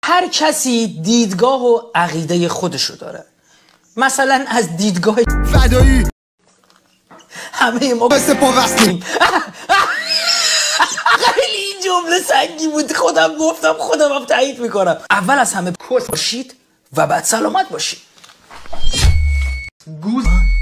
هر کسی دیدگاه و عقیده خودشو داره. مثلا از دیدگاه فدایی همه ما بسته پا وستیم. خیلی این جمله سنگی بود، خودم گفتم خودم هم تایید میکنم. اول از همه کس باشید و بعد سلامت باشید. گوز